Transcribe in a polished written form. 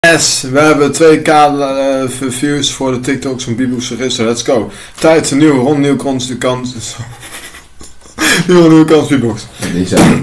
Yes, we hebben 2k views voor de TikToks van Beatbox Register. Let's go. Tijd, een nieuwe ronde, nieuwe kans, de kans. nieuwe kans, Beatbox. Die zijn